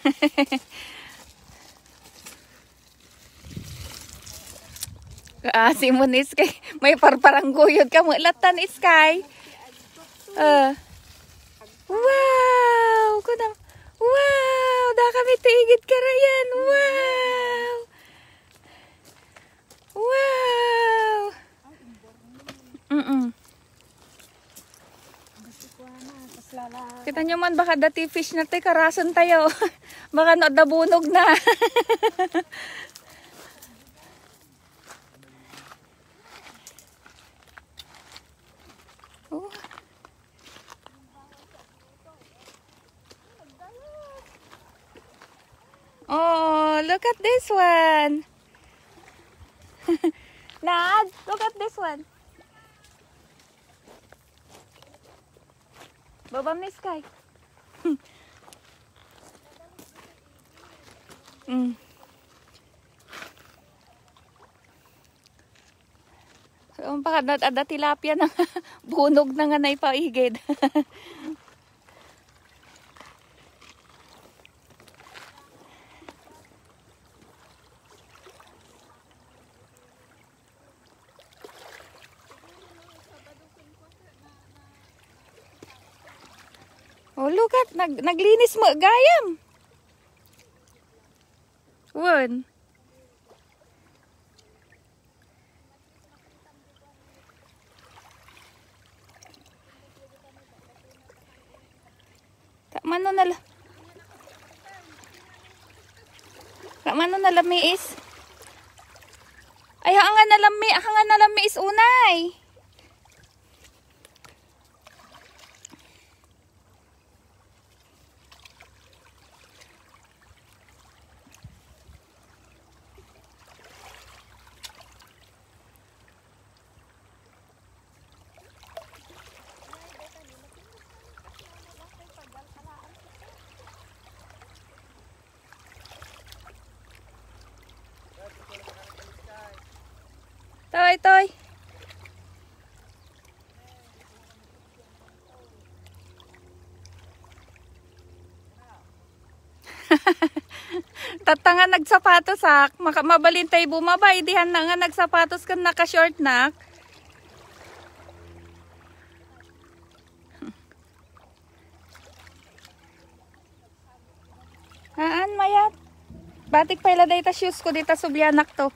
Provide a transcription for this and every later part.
Si mo ni Sky. May parparang guyod ka mo. Latan Sky. Wow! Kunam. Wow! Da kami tigid ka rayan. Wow! Wow! Kita nyo man baka dati fish na tayo. Karason tayo. Baka nadabunog na. Oh, look at this one. Nad, look at this one. Babam ni Sky. Ada tilapia na bunog na nga naipaigid. Oh, look at, naglinis mo, gayam. Won. Mano na lami is. Ay, hanga na lami is unay. Toy. Tatanga nagsapatos sak, mabalintay bumabay dihan na nga nagsapatos kan naka-short nak. Haan mayat. Batik pa ila dayta shoes ko dita subyanak to.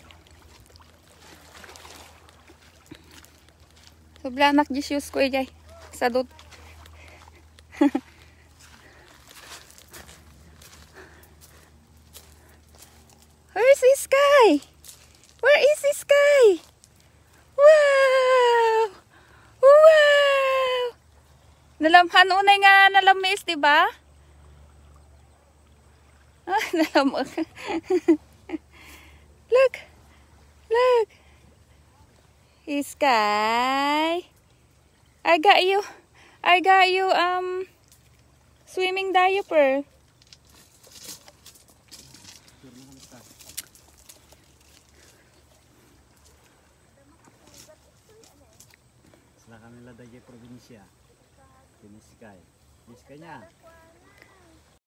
Subyanak di shoes ko ijay. Sadot. Where's the Sky? Where is the Sky? Wow! Wow! Nalamhan unay nga nalamis, di ba? Ah, nalamog. Look. Sky. I got you swimming diaper. Setelah kami ladai provinsia, ini Sky. Ini Sky-nya.